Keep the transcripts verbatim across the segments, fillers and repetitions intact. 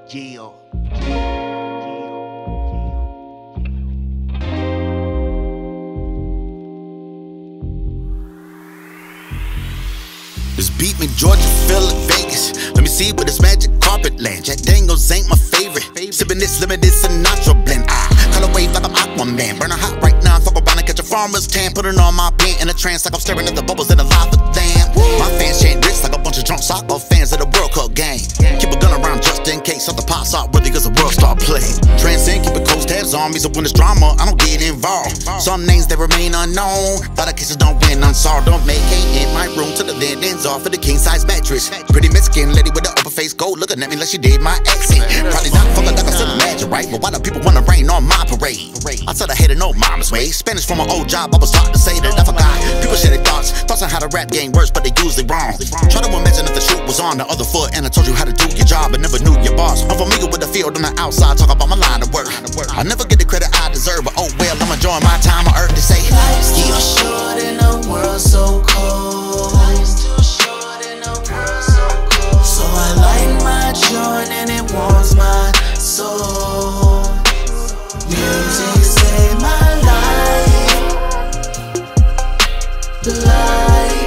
Gio. This beat me Georgia, feel like Vegas. Let me see where this magic carpet land. Jack Daniels ain't my favorite. Sippin' this limited Sinatra blend. Ah, color wave like I'm Aquaman. Burnin' hot right now, fuck around and catch a farmer's tan. Put it on my paint in a trance like I'm staring at the bubbles in a lava dam. My fans chant wrist like a bunch of drunk soccer fans at a World Cup game. Keep a gun around just in case something pops out, really cause the world start playing. Transcend, keep it close tabs on me, so when there's drama, I don't get involved. Some names that remain unknown, thought cases don't win unsolved. Don't make hate in my room till the lid ends off of the king size mattress. Pretty Mexican lady with the open face gold looking at me like she did my accent. Probably not fucking like I still imagine, right? But why do people wanna rain on my parade? I tell her hater no mama's way. Spanish from an old job, I was taught to say that I forgot. People share their thoughts, thoughts on how the rap game works, but they usually wrong. Try to imagine if the shoe was on the other foot and I told you how to do your job but never knew your boss. I'm familiar with the field on the outside, talk about my line of work. I never get the credit I deserve, but oh well, I'm enjoying my time on earth to say life's too short in a world so cold. Life's too short in a world so cold. So I light my joint and it warms my soul. Music saved my life. Life.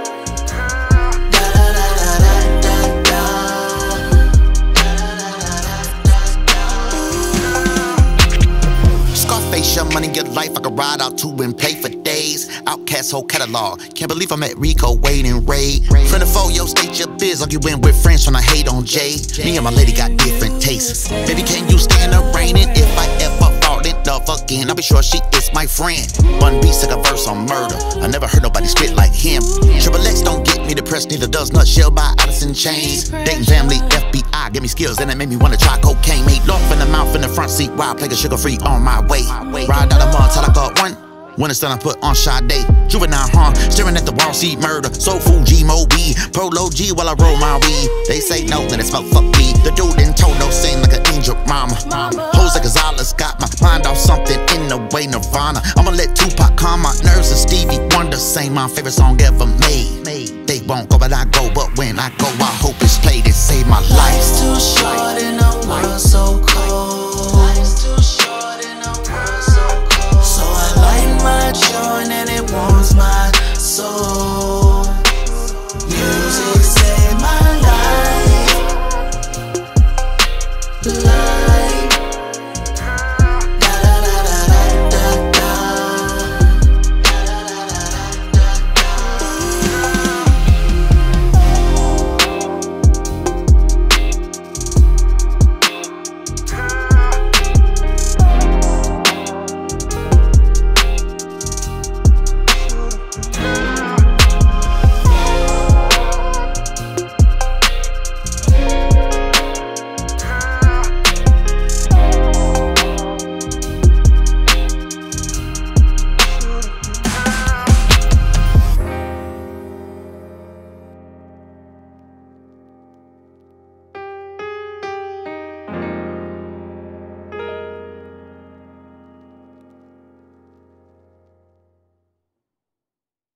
Your money, your life, I could ride out to and play for days. Outcast whole catalog. Can't believe I'm at Rico, Wade, and Raid. Friend of foe, yo, state your biz like you went with friends trying to hate on Jay. Me and my lady got different tastes. Baby, can you stand the raining? If I ever fall in love again, I'll be sure she is my friend. Bun B took a verse on murder. I never heard nobody spit like him. Triple X don't get me depressed, neither does Nutshell by Allison Chains. Dating family, F B I, give me skills, and it made me wanna try cocaine. Made love in the mouth in the front seat while I play a sugar free on my way. Ride out a mall till I got one. When it's done, I put on Sade. Juvenile harm, staring at the wall, see murder. Soul food, G Moby, Polo G while I roll my weed. They say no, then it smell fuck me. The dude in Toto sing like an angel mama. Hoes like Gonzalez, got my mind off something in the way Nirvana. I'ma let Tupac calm my nerves and Stevie Wonder sing my favorite song ever made. They won't go, but I go. But when I go, I hope it's played and save my life.